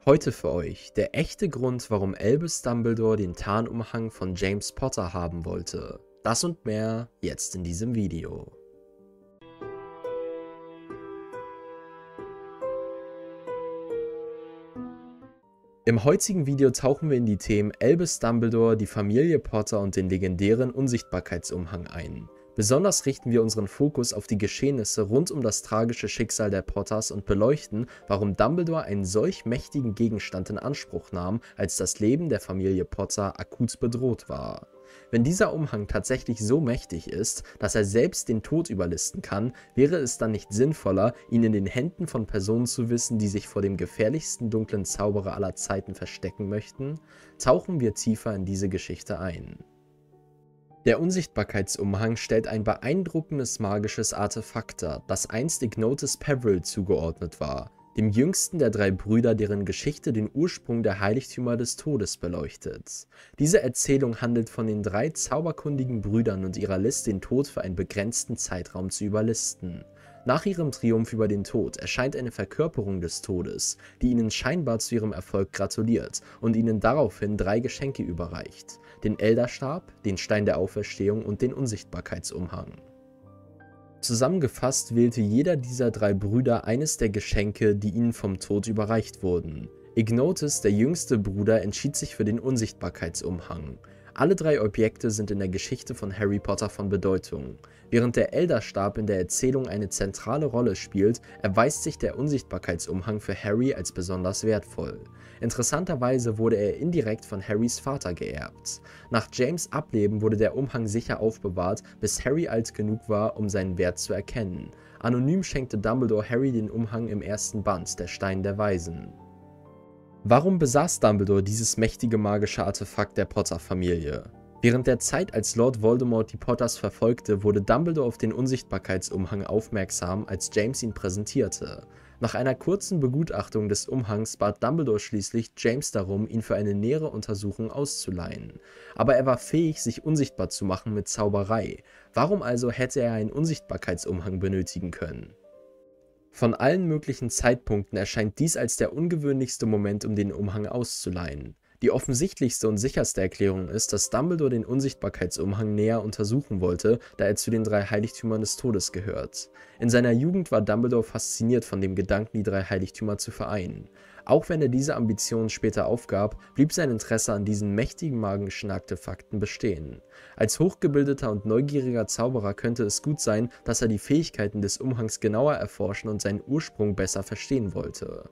Heute für euch der echte Grund, warum Albus Dumbledore den Tarnumhang von James Potter haben wollte. Das und mehr jetzt in diesem Video. Im heutigen Video tauchen wir in die Themen Albus Dumbledore, die Familie Potter und den legendären Unsichtbarkeitsumhang ein. Besonders richten wir unseren Fokus auf die Geschehnisse rund um das tragische Schicksal der Potters und beleuchten, warum Dumbledore einen solch mächtigen Gegenstand in Anspruch nahm, als das Leben der Familie Potter akut bedroht war. Wenn dieser Umhang tatsächlich so mächtig ist, dass er selbst den Tod überlisten kann, wäre es dann nicht sinnvoller, ihn in den Händen von Personen zu wissen, die sich vor dem gefährlichsten dunklen Zauberer aller Zeiten verstecken möchten? Tauchen wir tiefer in diese Geschichte ein. Der Unsichtbarkeitsumhang stellt ein beeindruckendes magisches Artefakt dar, das einst Ignotus Peverell zugeordnet war, dem jüngsten der drei Brüder, deren Geschichte den Ursprung der Heiligtümer des Todes beleuchtet. Diese Erzählung handelt von den drei zauberkundigen Brüdern und ihrer List, den Tod für einen begrenzten Zeitraum zu überlisten. Nach ihrem Triumph über den Tod erscheint eine Verkörperung des Todes, die ihnen scheinbar zu ihrem Erfolg gratuliert und ihnen daraufhin drei Geschenke überreicht: den Elderstab, den Stein der Auferstehung und den Unsichtbarkeitsumhang. Zusammengefasst wählte jeder dieser drei Brüder eines der Geschenke, die ihnen vom Tod überreicht wurden. Ignotus, der jüngste Bruder, entschied sich für den Unsichtbarkeitsumhang. Alle drei Objekte sind in der Geschichte von Harry Potter von Bedeutung. Während der Elderstab in der Erzählung eine zentrale Rolle spielt, erweist sich der Unsichtbarkeitsumhang für Harry als besonders wertvoll. Interessanterweise wurde er indirekt von Harrys Vater geerbt. Nach James' Ableben wurde der Umhang sicher aufbewahrt, bis Harry alt genug war, um seinen Wert zu erkennen. Anonym schenkte Dumbledore Harry den Umhang im ersten Band, der Stein der Weisen. Warum besaß Dumbledore dieses mächtige magische Artefakt der Potter-Familie? Während der Zeit, als Lord Voldemort die Potters verfolgte, wurde Dumbledore auf den Unsichtbarkeitsumhang aufmerksam, als James ihn präsentierte. Nach einer kurzen Begutachtung des Umhangs bat Dumbledore schließlich James darum, ihn für eine nähere Untersuchung auszuleihen. Aber er war fähig, sich unsichtbar zu machen mit Zauberei. Warum also hätte er einen Unsichtbarkeitsumhang benötigen können? Von allen möglichen Zeitpunkten erscheint dies als der ungewöhnlichste Moment, um den Umhang auszuleihen. Die offensichtlichste und sicherste Erklärung ist, dass Dumbledore den Unsichtbarkeitsumhang näher untersuchen wollte, da er zu den drei Heiligtümern des Todes gehört. In seiner Jugend war Dumbledore fasziniert von dem Gedanken, die drei Heiligtümer zu vereinen. Auch wenn er diese Ambitionen später aufgab, blieb sein Interesse an diesen mächtigen magischen Artefakten bestehen. Als hochgebildeter und neugieriger Zauberer könnte es gut sein, dass er die Fähigkeiten des Umhangs genauer erforschen und seinen Ursprung besser verstehen wollte.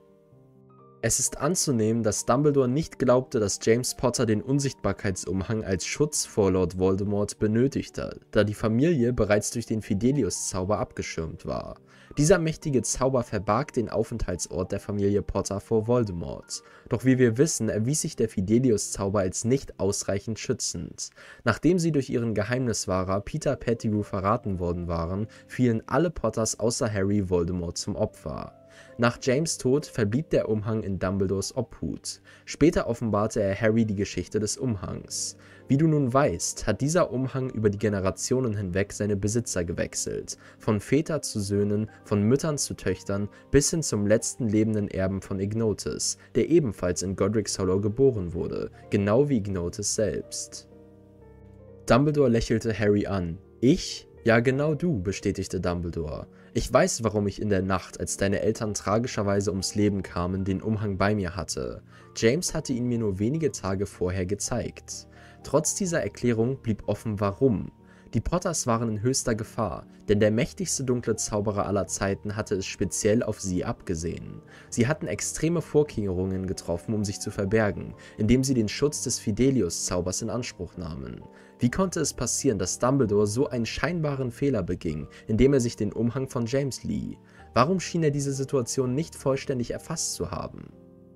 Es ist anzunehmen, dass Dumbledore nicht glaubte, dass James Potter den Unsichtbarkeitsumhang als Schutz vor Lord Voldemort benötigte, da die Familie bereits durch den Fidelius-Zauber abgeschirmt war. Dieser mächtige Zauber verbarg den Aufenthaltsort der Familie Potter vor Voldemort. Doch wie wir wissen, erwies sich der Fidelius-Zauber als nicht ausreichend schützend. Nachdem sie durch ihren Geheimniswahrer Peter Pettigrew verraten worden waren, fielen alle Potters außer Harry Voldemort zum Opfer. Nach James' Tod verblieb der Umhang in Dumbledores Obhut. Später offenbarte er Harry die Geschichte des Umhangs. Wie du nun weißt, hat dieser Umhang über die Generationen hinweg seine Besitzer gewechselt. Von Väter zu Söhnen, von Müttern zu Töchtern, bis hin zum letzten lebenden Erben von Ignotus, der ebenfalls in Godric's Hollow geboren wurde, genau wie Ignotus selbst. Dumbledore lächelte Harry an. Ich? Ja, genau du, bestätigte Dumbledore. Ich weiß, warum ich in der Nacht, als deine Eltern tragischerweise ums Leben kamen, den Umhang bei mir hatte. James hatte ihn mir nur wenige Tage vorher gezeigt. Trotz dieser Erklärung blieb offen, warum. Die Potters waren in höchster Gefahr, denn der mächtigste dunkle Zauberer aller Zeiten hatte es speziell auf sie abgesehen. Sie hatten extreme Vorkehrungen getroffen, um sich zu verbergen, indem sie den Schutz des Fidelius-Zaubers in Anspruch nahmen. Wie konnte es passieren, dass Dumbledore so einen scheinbaren Fehler beging, indem er sich den Umhang von James lieh? Warum schien er diese Situation nicht vollständig erfasst zu haben?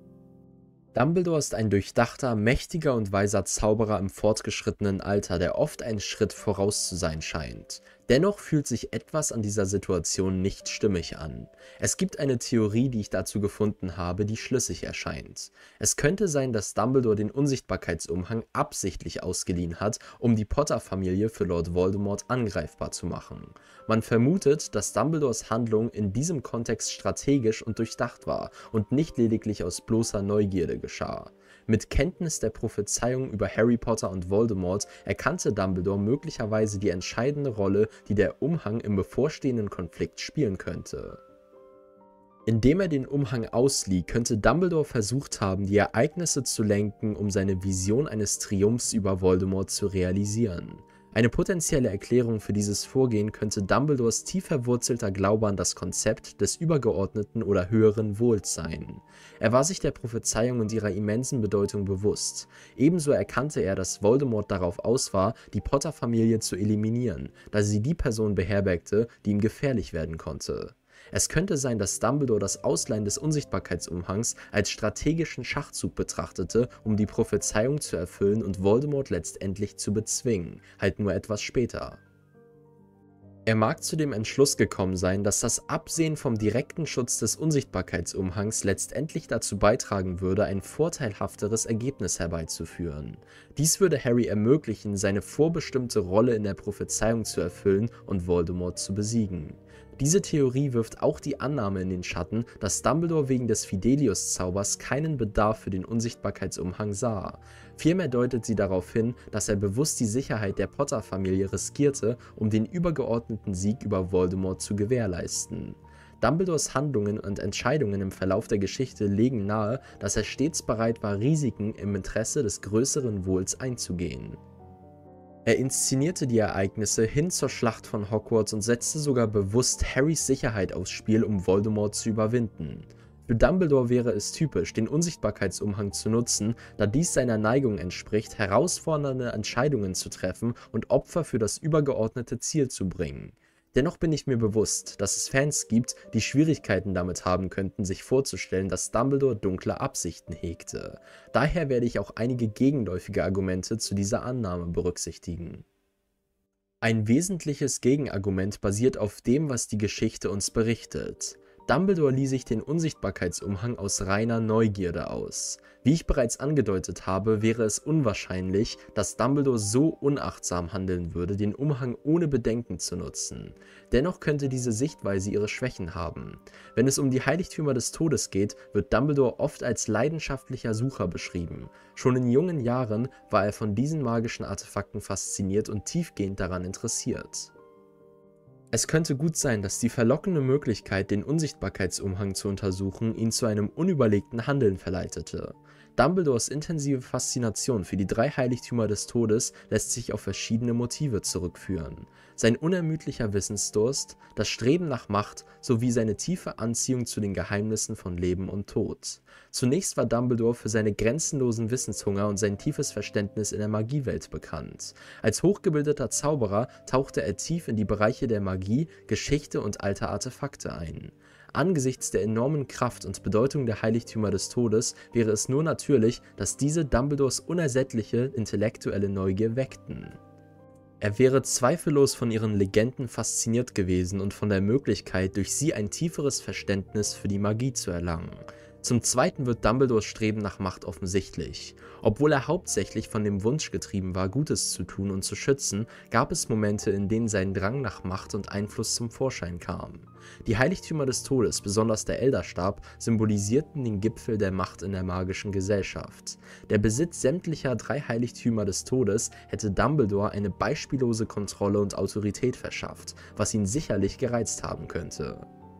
Dumbledore ist ein durchdachter, mächtiger und weiser Zauberer im fortgeschrittenen Alter, der oft einen Schritt voraus zu sein scheint. Dennoch fühlt sich etwas an dieser Situation nicht stimmig an. Es gibt eine Theorie, die ich dazu gefunden habe, die schlüssig erscheint. Es könnte sein, dass Dumbledore den Unsichtbarkeitsumhang absichtlich ausgeliehen hat, um die Potter-Familie für Lord Voldemort angreifbar zu machen. Man vermutet, dass Dumbledores Handlung in diesem Kontext strategisch und durchdacht war und nicht lediglich aus bloßer Neugierde geschah. Mit Kenntnis der Prophezeiung über Harry Potter und Voldemort erkannte Dumbledore möglicherweise die entscheidende Rolle, die der Umhang im bevorstehenden Konflikt spielen könnte. Indem er den Umhang auslieh, könnte Dumbledore versucht haben, die Ereignisse zu lenken, um seine Vision eines Triumphs über Voldemort zu realisieren. Eine potenzielle Erklärung für dieses Vorgehen könnte Dumbledores tief verwurzelter Glaube an das Konzept des übergeordneten oder höheren Wohls sein. Er war sich der Prophezeiung und ihrer immensen Bedeutung bewusst. Ebenso erkannte er, dass Voldemort darauf aus war, die Potter-Familie zu eliminieren, da sie die Person beherbergte, die ihm gefährlich werden konnte. Es könnte sein, dass Dumbledore das Ausleihen des Unsichtbarkeitsumhangs als strategischen Schachzug betrachtete, um die Prophezeiung zu erfüllen und Voldemort letztendlich zu bezwingen, halt nur etwas später. Er mag zu dem Entschluss gekommen sein, dass das Absehen vom direkten Schutz des Unsichtbarkeitsumhangs letztendlich dazu beitragen würde, ein vorteilhafteres Ergebnis herbeizuführen. Dies würde Harry ermöglichen, seine vorbestimmte Rolle in der Prophezeiung zu erfüllen und Voldemort zu besiegen. Diese Theorie wirft auch die Annahme in den Schatten, dass Dumbledore wegen des Fidelius-Zaubers keinen Bedarf für den Unsichtbarkeitsumhang sah. Vielmehr deutet sie darauf hin, dass er bewusst die Sicherheit der Potter-Familie riskierte, um den übergeordneten Sieg über Voldemort zu gewährleisten. Dumbledores Handlungen und Entscheidungen im Verlauf der Geschichte legen nahe, dass er stets bereit war, Risiken im Interesse des größeren Wohls einzugehen. Er inszenierte die Ereignisse hin zur Schlacht von Hogwarts und setzte sogar bewusst Harrys Sicherheit aufs Spiel, um Voldemort zu überwinden. Für Dumbledore wäre es typisch, den Unsichtbarkeitsumhang zu nutzen, da dies seiner Neigung entspricht, herausfordernde Entscheidungen zu treffen und Opfer für das übergeordnete Ziel zu bringen. Dennoch bin ich mir bewusst, dass es Fans gibt, die Schwierigkeiten damit haben könnten, sich vorzustellen, dass Dumbledore dunkle Absichten hegte. Daher werde ich auch einige gegenläufige Argumente zu dieser Annahme berücksichtigen. Ein wesentliches Gegenargument basiert auf dem, was die Geschichte uns berichtet. Dumbledore lieh sich den Unsichtbarkeitsumhang aus reiner Neugierde aus. Wie ich bereits angedeutet habe, wäre es unwahrscheinlich, dass Dumbledore so unachtsam handeln würde, den Umhang ohne Bedenken zu nutzen. Dennoch könnte diese Sichtweise ihre Schwächen haben. Wenn es um die Heiligtümer des Todes geht, wird Dumbledore oft als leidenschaftlicher Sucher beschrieben. Schon in jungen Jahren war er von diesen magischen Artefakten fasziniert und tiefgehend daran interessiert. Es könnte gut sein, dass die verlockende Möglichkeit, den Unsichtbarkeitsumhang zu untersuchen, ihn zu einem unüberlegten Handeln verleitete. Dumbledores intensive Faszination für die drei Heiligtümer des Todes lässt sich auf verschiedene Motive zurückführen. Sein unermüdlicher Wissensdurst, das Streben nach Macht sowie seine tiefe Anziehung zu den Geheimnissen von Leben und Tod. Zunächst war Dumbledore für seine grenzenlosen Wissenshunger und sein tiefes Verständnis in der Magiewelt bekannt. Als hochgebildeter Zauberer tauchte er tief in die Bereiche der Magie, Geschichte und alter Artefakte ein. Angesichts der enormen Kraft und Bedeutung der Heiligtümer des Todes wäre es nur natürlich, dass diese Dumbledores unersättliche intellektuelle Neugier weckten. Er wäre zweifellos von ihren Legenden fasziniert gewesen und von der Möglichkeit, durch sie ein tieferes Verständnis für die Magie zu erlangen. Zum Zweiten wird Dumbledores Streben nach Macht offensichtlich. Obwohl er hauptsächlich von dem Wunsch getrieben war, Gutes zu tun und zu schützen, gab es Momente, in denen sein Drang nach Macht und Einfluss zum Vorschein kam. Die Heiligtümer des Todes, besonders der Elderstab, symbolisierten den Gipfel der Macht in der magischen Gesellschaft. Der Besitz sämtlicher drei Heiligtümer des Todes hätte Dumbledore eine beispiellose Kontrolle und Autorität verschafft, was ihn sicherlich gereizt haben könnte.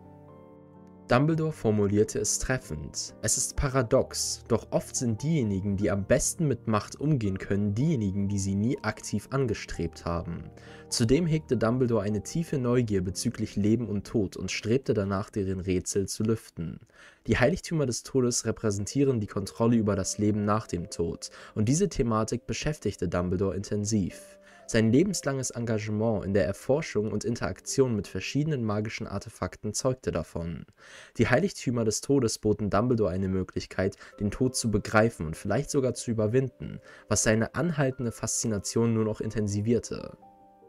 Dumbledore formulierte es treffend: Es ist paradox, doch oft sind diejenigen, die am besten mit Macht umgehen können, diejenigen, die sie nie aktiv angestrebt haben. Zudem hegte Dumbledore eine tiefe Neugier bezüglich Leben und Tod und strebte danach, deren Rätsel zu lüften. Die Heiligtümer des Todes repräsentieren die Kontrolle über das Leben nach dem Tod, und diese Thematik beschäftigte Dumbledore intensiv. Sein lebenslanges Engagement in der Erforschung und Interaktion mit verschiedenen magischen Artefakten zeugte davon. Die Heiligtümer des Todes boten Dumbledore eine Möglichkeit, den Tod zu begreifen und vielleicht sogar zu überwinden, was seine anhaltende Faszination nur noch intensivierte.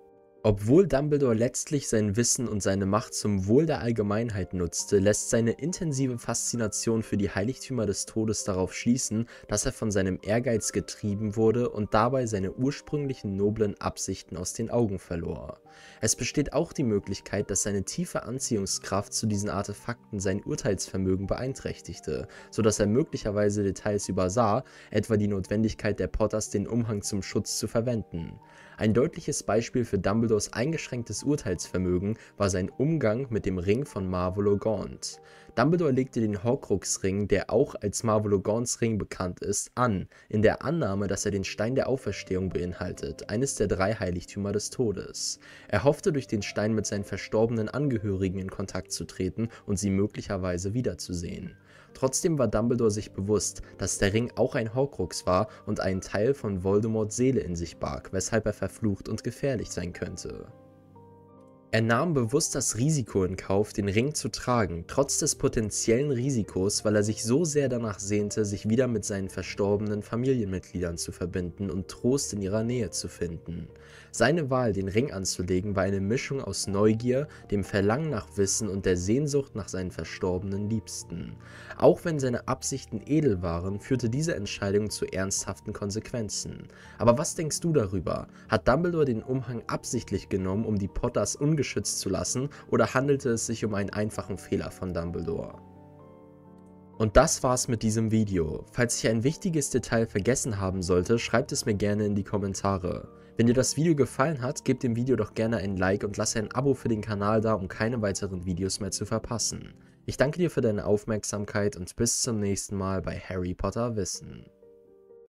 Obwohl Dumbledore letztlich sein Wissen und seine Macht zum Wohl der Allgemeinheit nutzte, lässt seine intensive Faszination für die Heiligtümer des Todes darauf schließen, dass er von seinem Ehrgeiz getrieben wurde und dabei seine ursprünglichen noblen Absichten aus den Augen verlor. Es besteht auch die Möglichkeit, dass seine tiefe Anziehungskraft zu diesen Artefakten sein Urteilsvermögen beeinträchtigte, sodass er möglicherweise Details übersah, etwa die Notwendigkeit der Potters, den Umhang zum Schutz zu verwenden. Ein deutliches Beispiel für Dumbledores eingeschränktes Urteilsvermögen war sein Umgang mit dem Ring von Marvolo Gaunt. Dumbledore legte den Horcrux-Ring, der auch als Marvolo Gaunts Ring bekannt ist, an, in der Annahme, dass er den Stein der Auferstehung beinhaltet, eines der 3 Heiligtümer des Todes. Er hoffte, durch den Stein mit seinen verstorbenen Angehörigen in Kontakt zu treten und sie möglicherweise wiederzusehen. Trotzdem war Dumbledore sich bewusst, dass der Ring auch ein Horcrux war und einen Teil von Voldemorts Seele in sich barg, weshalb er verflucht und gefährlich sein könnte. Er nahm bewusst das Risiko in Kauf, den Ring zu tragen, trotz des potenziellen Risikos, weil er sich so sehr danach sehnte, sich wieder mit seinen verstorbenen Familienmitgliedern zu verbinden und Trost in ihrer Nähe zu finden. Seine Wahl, den Ring anzulegen, war eine Mischung aus Neugier, dem Verlangen nach Wissen und der Sehnsucht nach seinen verstorbenen Liebsten. Auch wenn seine Absichten edel waren, führte diese Entscheidung zu ernsthaften Konsequenzen. Aber was denkst du darüber? Hat Dumbledore den Umhang absichtlich genommen, um die Potters ungeschützt zu lassen, oder handelte es sich um einen einfachen Fehler von Dumbledore? Und das war's mit diesem Video. Falls ich ein wichtiges Detail vergessen haben sollte, schreibt es mir gerne in die Kommentare. Wenn dir das Video gefallen hat, gib dem Video doch gerne ein Like und lasse ein Abo für den Kanal da, um keine weiteren Videos mehr zu verpassen. Ich danke dir für deine Aufmerksamkeit und bis zum nächsten Mal bei Harry Potter Wissen.